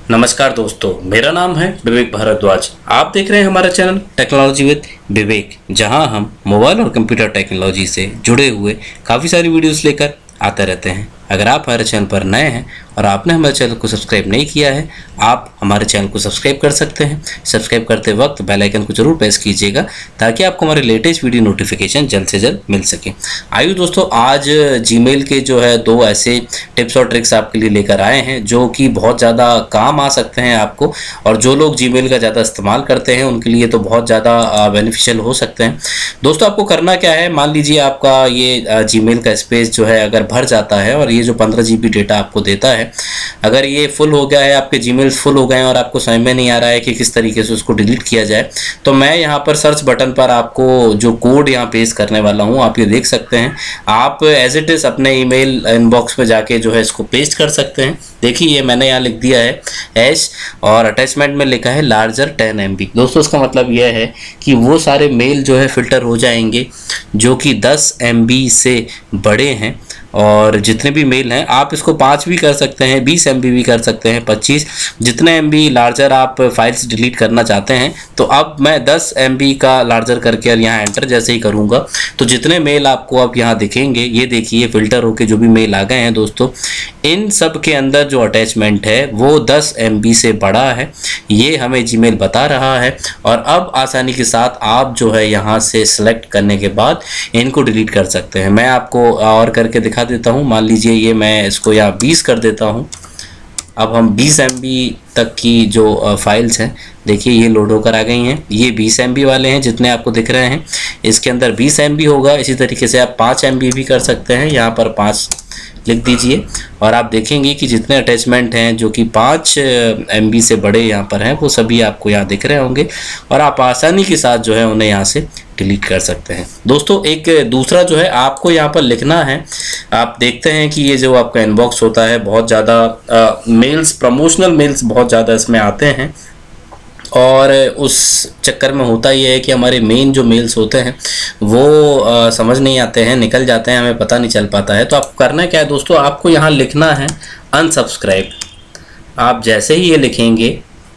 नमस्कार दोस्तों, मेरा नाम है विवेक भारद्वाज। आप देख रहे हैं हमारा चैनल टेक्नोलॉजी विद विवेक, जहां हम मोबाइल और कंप्यूटर टेक्नोलॉजी से जुड़े हुए काफ़ी सारी वीडियोस लेकर आते रहते हैं। अगर आप हमारे चैनल पर नए हैं और आपने हमारे चैनल को सब्सक्राइब नहीं किया है, आप हमारे चैनल को सब्सक्राइब कर सकते हैं। सब्सक्राइब करते वक्त बेल आइकन को जरूर प्रेस कीजिएगा ताकि आपको हमारे लेटेस्ट वीडियो नोटिफिकेशन जल्द से जल्द मिल सके। आइए दोस्तों, आज जीमेल के जो है 2 ऐसे टिप्स और ट्रिक्स आपके लिए लेकर आए हैं जो कि बहुत ज़्यादा काम आ सकते हैं आपको, और जो लोग जीमेल का ज़्यादा इस्तेमाल करते हैं उनके लिए तो बहुत ज़्यादा बेनिफिशियल हो सकते हैं। दोस्तों, आपको करना क्या है, मान लीजिए आपका ये जीमेल का स्पेस जो है अगर भर जाता है और ये जो 15 GB डेटा आपको देता है, अगर ये फुल हो गया है, आपके जीमेल्स फुल हो गए हैं और आपको समझ में नहीं आ रहा है कि किस तरीके से उसको डिलीट किया जाए, तो मैं यहाँ पर सर्च बटन पर आपको जो कोड यहाँ पेस्ट करने वाला हूँ, आप ये देख सकते हैं। आप एज इट इज़ अपने ईमेल इनबॉक्स में जाके जो है इसको पेस्ट कर सकते हैं। देखिए, ये मैंने यहाँ लिख दिया है एच और अटैचमेंट में लिखा है लार्जर 10 MB। दोस्तों, इसका मतलब यह है कि वो सारे मेल जो है फ़िल्टर हो जाएंगे जो कि 10 MB से बड़े हैं, और जितने भी मेल हैं आप इसको 5 भी कर सकते हैं, 20 MB भी कर सकते हैं, 25, जितने MB लार्जर आप फाइल्स डिलीट करना चाहते हैं। तो अब मैं 10 MB का लार्जर करके और यहाँ एंटर जैसे ही करूँगा तो जितने मेल आपको अब यहाँ दिखेंगे, ये देखिए फ़िल्टर होके जो भी मेल आ गए हैं दोस्तों, इन सब के अंदर जो अटैचमेंट है वो 10 MB से बड़ा है, ये हमें जीमेल बता रहा है। और अब आसानी के साथ आप जो है यहाँ से सिलेक्ट करने के बाद इनको डिलीट कर सकते हैं। मैं आपको और करके दिखा देता हूँ। मान लीजिए ये मैं इसको यहाँ 20 कर देता हूँ। अब हम 20 MB तक की जो फाइल्स हैं, देखिए ये लोड होकर आ गई हैं। ये 20 MB वाले हैं जितने आपको दिख रहे हैं, इसके अंदर 20 MB होगा। इसी तरीके से आप 5 MB भी कर सकते हैं, यहाँ पर 5 लिख दीजिए और आप देखेंगे कि जितने अटैचमेंट हैं जो कि 5 MB से बड़े यहाँ पर हैं, वो सभी आपको यहाँ दिख रहे होंगे और आप आसानी के साथ जो है उन्हें यहाँ से डिलीट कर सकते हैं। दोस्तों, एक दूसरा जो है आपको यहाँ पर लिखना है। आप देखते हैं कि ये जो आपका इनबॉक्स होता है, बहुत ज़्यादा मेल्स, प्रमोशनल मेल्स बहुत ज़्यादा इसमें आते हैं, और उस चक्कर में होता ये है कि हमारे मेन जो मेल्स होते हैं वो समझ नहीं आते हैं, निकल जाते हैं, हमें पता नहीं चल पाता है। तो आपको करना क्या है दोस्तों, आपको यहाँ लिखना है अनसब्सक्राइब। आप जैसे ही ये लिखेंगे,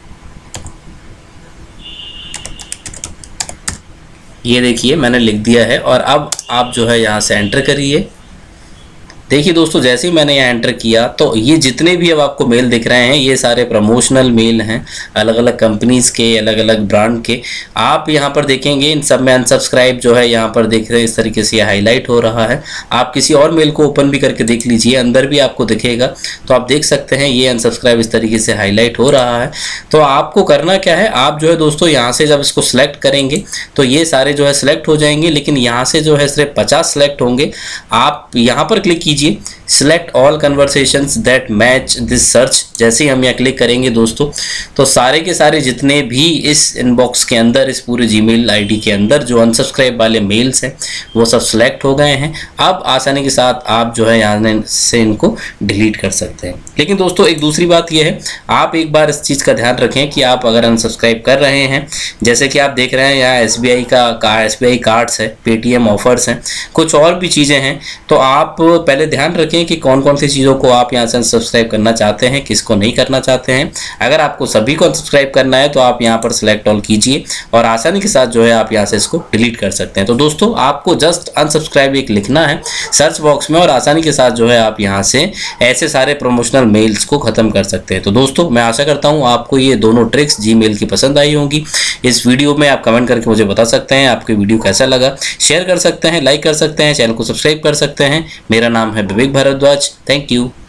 ये देखिए मैंने लिख दिया है, और अब आप जो है यहाँ से एंटर करिए। देखिए दोस्तों, जैसे ही मैंने यहाँ एंटर किया तो ये जितने भी अब आपको मेल दिख रहे हैं, ये सारे प्रमोशनल मेल हैं, अलग अलग कंपनीज़ के, अलग अलग ब्रांड के। आप यहाँ पर देखेंगे इन सब में अनसब्सक्राइब जो है यहाँ पर देख रहे हैं, इस तरीके से ये हाईलाइट हो रहा है। आप किसी और मेल को ओपन भी करके देख लीजिए, अंदर भी आपको दिखेगा, तो आप देख सकते हैं ये अनसब्सक्राइब इस तरीके से हाईलाइट हो रहा है। तो आपको करना क्या है, आप जो है दोस्तों यहाँ से जब इसको सिलेक्ट करेंगे तो ये सारे जो है सिलेक्ट हो जाएंगे, लेकिन यहाँ से जो है सिर्फ 50 सिलेक्ट होंगे। आप यहाँ पर क्लिक कीजिए Select all conversations that match this search। जैसे ही हम यहाँ क्लिक करेंगे दोस्तों, तो सारे के सारे जितने भी इस इनबॉक्स के अंदर, इस पूरे जीमेल आईडी के अंदर जो अनसब्सक्राइब वाले मेल्स हैं वो सब सिलेक्ट हो गए हैं। अब आसानी के साथ आप जो है यहाँ से इनको डिलीट कर सकते हैं। लेकिन दोस्तों, एक दूसरी बात ये है, आप एक बार इस चीज़ का ध्यान रखें कि आप अगर अनसब्सक्राइब कर रहे हैं, जैसे कि आप देख रहे हैं यहाँ SBI कार्ड्स है, पेटीएम ऑफर्स हैं, कुछ और भी चीज़ें हैं, तो आप पहले ध्यान रखें कि कौन कौन सी चीज़ों को आप यहाँ से अनसब्सक्राइब करना चाहते हैं, किसको नहीं करना चाहते हैं। अगर आपको सभी को अनसब्सक्राइब करना है तो आप यहाँ पर सिलेक्ट ऑल कीजिए और आसानी के साथ जो है आप यहाँ से इसको डिलीट कर सकते हैं। तो दोस्तों, आपको जस्ट अनसब्सक्राइब एक लिखना है सर्च बॉक्स में और आसानी के साथ जो है आप यहाँ से ऐसे सारे प्रमोशनल मेल्स को ख़त्म कर सकते हैं। तो दोस्तों, मैं आशा करता हूँ आपको ये दोनों ट्रिक्स जीमेल की पसंद आई होंगी। इस वीडियो में आप कमेंट करके मुझे बता सकते हैं आपको वीडियो कैसा लगा, शेयर कर सकते हैं, लाइक कर सकते हैं, चैनल को सब्सक्राइब कर सकते हैं। मेरा नाम है विवेक भारद्वाज। Thank you.